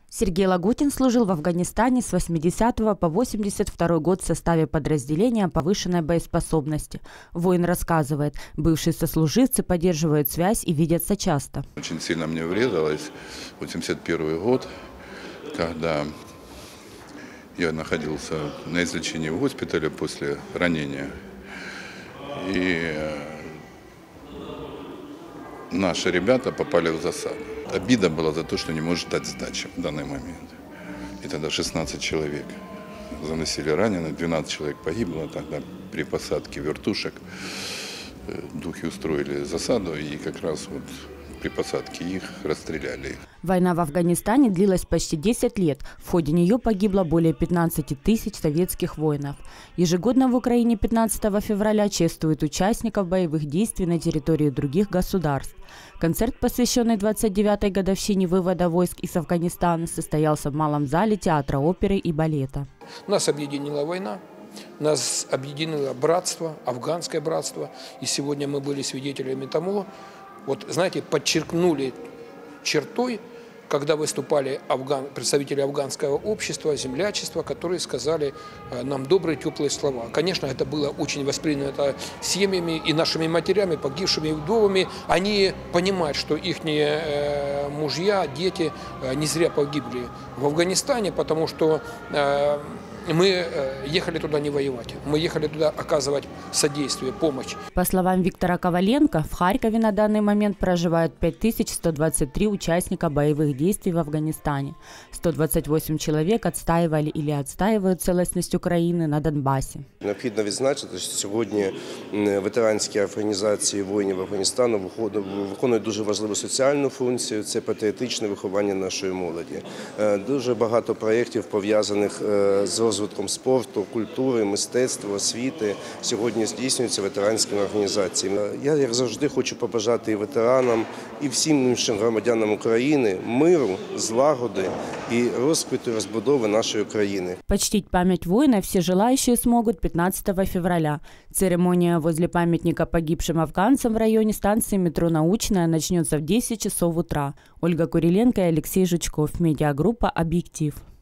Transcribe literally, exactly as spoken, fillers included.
Сергей Лагутин служил в Афганистане с восьмидесятого по восемьдесят второй год в составе подразделения повышенной боеспособности. Воин рассказывает, бывшие сослуживцы поддерживают связь и видятся часто. Очень сильно мне врезалось восемьдесят первый год, когда я находился на излечении в госпитале после ранения. И наши ребята попали в засаду. Обида была за то, что не может дать сдачи в данный момент. И тогда шестнадцать человек заносили раненых, двенадцать человек погибло тогда при посадке вертушек. Духи устроили засаду, и как раз вот при посадке их расстреляли. Война в Афганистане длилась почти десять лет. В ходе нее погибло более пятнадцати тысяч советских воинов. Ежегодно в Украине пятнадцатого февраля чествуют участников боевых действий на территории других государств. Концерт, посвященный двадцать девятой годовщине вывода войск из Афганистана, состоялся в Малом зале театра оперы и балета. Нас объединила война. Нас объединило братство, афганское братство. И сегодня мы были свидетелями тому, вот, знаете, подчеркнули чертой, когда выступали афган, представители афганского общества, землячества, которые сказали нам добрые, теплые слова. Конечно, это было очень воспринято семьями и нашими матерями, погибшими вдовами. Они понимают, что их мужья, дети не зря погибли в Афганистане, потому что мы ехали туда не воевать, мы ехали туда оказывать содействие, помощь. По словам Виктора Коваленко, в Харькове на данный момент проживают пять тысяч сто двадцать три участника боевых действий в Афганистане. сто двадцать восемь человек отстаивали или отстаивают целостность України на Донбасі. Необхідно відзначити, що сьогодні ветеранські організації воїнів Афганістану виконують дуже важливу соціальну функцію – це патріотичне виховання нашої молоді. Дуже багато проєктів пов'язаних з розвитком спорту, культури, мистецтва, освіти сьогодні здійснюються ветеранськими організаціями. Я, як завжди, хочу побажати і ветеранам, і всім іншим громадянам України миру, злагоди и розквіту розбудови нашої країни. Почтить память воина все желающие смогут пятнадцатого февраля. Церемония возле памятника погибшим афганцам в районе станции метро «Научная» начнется в десять часов утра. Ольга Куриленко и Алексей Жучков. Медиагруппа «Объектив».